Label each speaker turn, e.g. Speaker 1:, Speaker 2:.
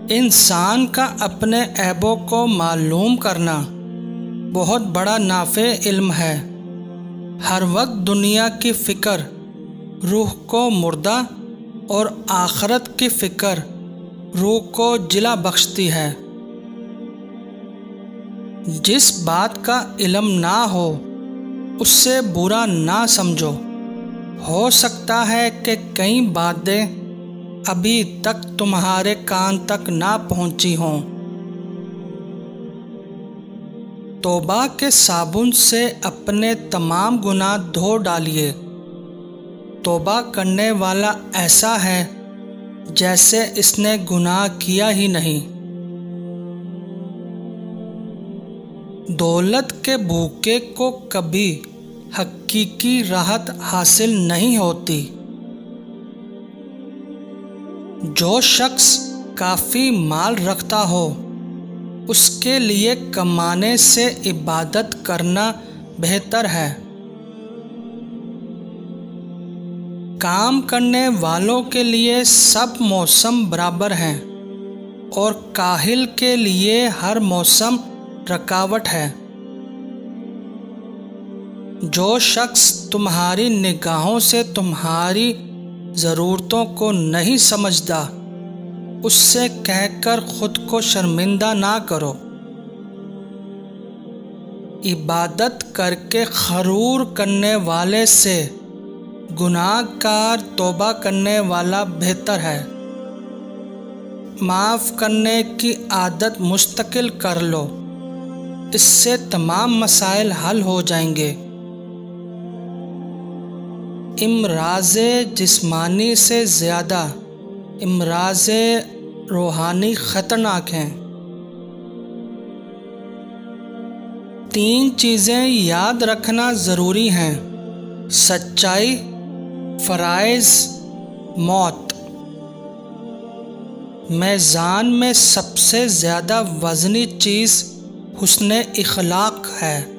Speaker 1: इंसान का अपने ऐबों को मालूम करना बहुत बड़ा नाफे इल्म है। हर वक्त दुनिया की फ़िक्र रूह को मुर्दा और आखरत की फ़िक्र रूह को जिला बख्शती है। जिस बात का इल्म ना हो उससे बुरा ना समझो। हो सकता है कि कई बातें अभी तक तुम्हारे कान तक ना पहुंची हों। तौबा के साबुन से अपने तमाम गुनाह धो डालिए। तौबा करने वाला ऐसा है जैसे इसने गुनाह किया ही नहीं। दौलत के भूखे को कभी हकीकी राहत हासिल नहीं होती। जो शख्स काफ़ी माल रखता हो उसके लिए कमाने से इबादत करना बेहतर है। काम करने वालों के लिए सब मौसम बराबर हैं और काहिल के लिए हर मौसम रुकावट है। जो शख्स तुम्हारी निगाहों से तुम्हारी ज़रूरतों को नहीं समझदा उससे कहकर खुद को शर्मिंदा ना करो। इबादत करके खरूर करने वाले से गुनाहगार तौबा करने वाला बेहतर है। माफ़ करने की आदत मुस्तकिल कर लो, इससे तमाम मसाइल हल हो जाएंगे। इमराज़े जिस्मानी से ज़्यादा इमराज़े रूहानी ख़तरनाक हैं। 3 चीज़ें याद रखना ज़रूरी हैं: सच्चाई, फ़राइज़, मौत। मीज़ान में सबसे ज़्यादा वज़नी चीज़ हुस्ने इख़लाक़ है।